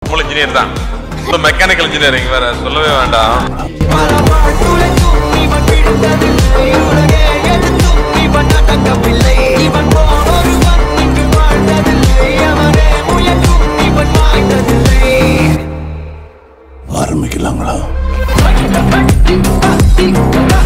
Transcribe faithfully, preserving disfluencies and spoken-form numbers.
Engineer தான். Mechanical engineering வேற சொல்லவே வேண்டாம். ஆரம்பிக்கலாங்களா?